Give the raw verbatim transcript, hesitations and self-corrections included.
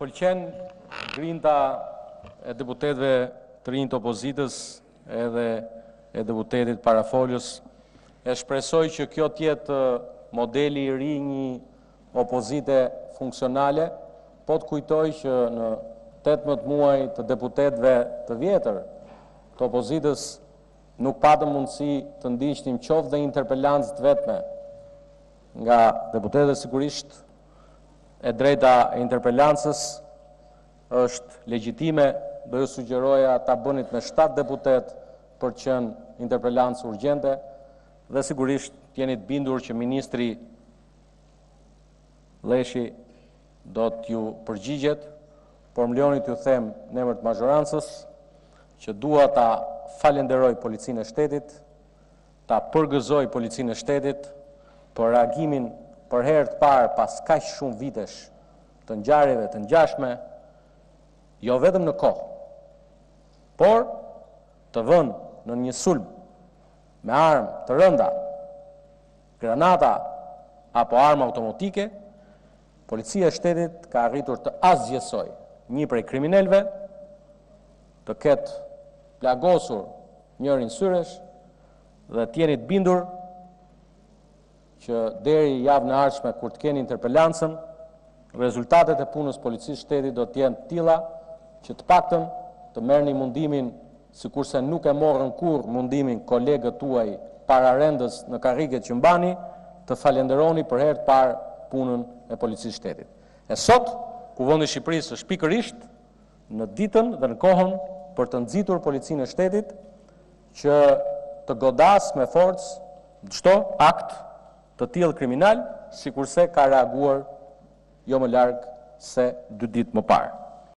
pëlqen grinda e deputetëve të rinj të opozitës edhe e deputetit parafolës. E shpresoj që kjo tjetë modeli i ri një opozite funksionale, po të kujtoj që në tetëmbëdhjetë muaj të deputetëve të vjetër të opozitës nuk patëm mundësi të ndiqnim qoftë dhe interpelancë të vetme nga deputetët. Sigurisht e drejta e interpelancës është legjitime, do ju sugjeroja ta bënit me shtatë deputet për të qenë interpelancë urgjente dhe sigurisht jeni të bindur që ministri Leshi do t'ju përgjigjet, por më lejoni t'ju them në emër të mazhorancës që dua ta falenderoj Policinë e Shtetit, ta përgëzoj Policinë e Shtetit për reagimin për herë të parë pas kaq shumë vitesh të ngjarjeve të ngjashme, jo vetëm në kohë, por të vënë në një sulm me armë të rënda, granata apo armë automatike. Policia e Shtetit ka arritur të asgjësoj një prej kriminalëve, të ketë plagosur njërin syresh dhe t'jeni të bindur që deri javën e ardhshme kur të keni interpelancën, rezultatet e punës Policisë së Shtetit do të jenë të tilla që të paktën të merrni mundimin, sikurse nuk e morën kurrë mundimin kolegët tuaj para rendës në karriget që mbani, të falenderoni për herë të parë punën e Policisë së Shtetit. E sot, Kuvendi i Shqipërisë është pikërisht në ditën dhe në kohën për të nxitur Policinë e Shtetit që të godas me forcë çdo akt të tillë kriminal, sikurse ka reaguar jo më larg se dy ditë më parë.